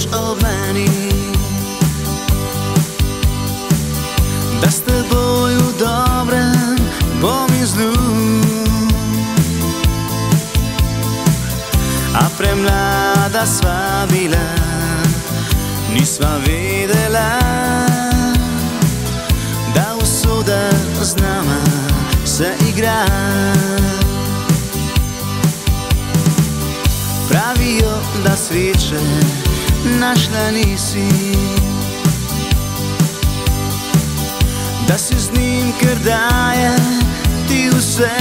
nekoč ob meni, da s teboj v dobrem bom izlu. A premlada sva bila, nisva vedela, da usoda z nama se igra. Pravijo, da sreče našla nisi, da si z njim, ker daje ti vse.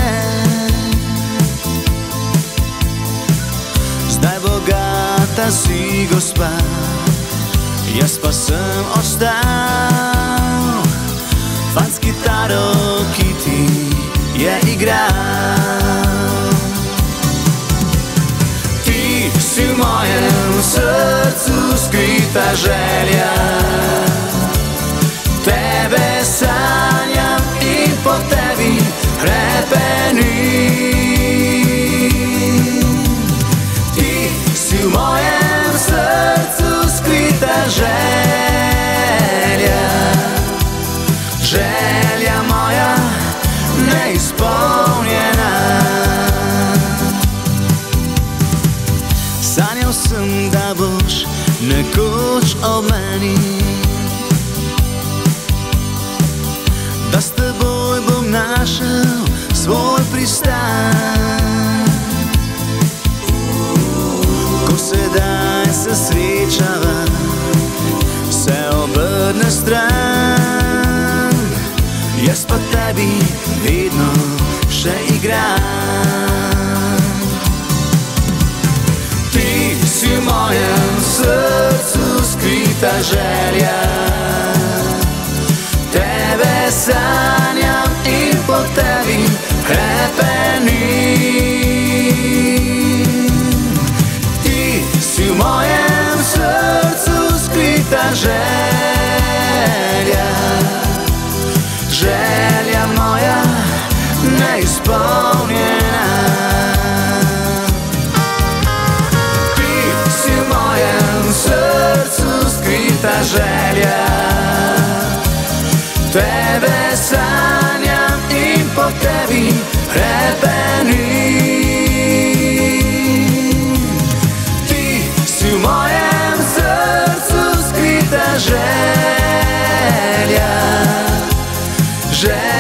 Zdaj bogata si gospa, jaz pa sem ostal fant s kitaro, ki ti je igral. Ti si v mojem srcu skrita želja, tebe sanjam in po tebi hrepenim. Ti si v mojem srcu skrita želja, želja moja neizpolnjena. Sanjal sem, da boš nekoč ob meni, da s teboj bom našel svoj pristan. Ko sedaj se srečava, se obrne stran, jaz pa tebi vedno še igram. Ti si v mojem srcu skrita želja, tebe sanjam in po tebi hrepenim. Ti si v mojem srcu skrita želja, želja moja neizpolnjena. Ti si v mojem srcu skrita želja, tebe sanjam in po tebi hrepenim. Ti si v mojem srcu skrita želja, želja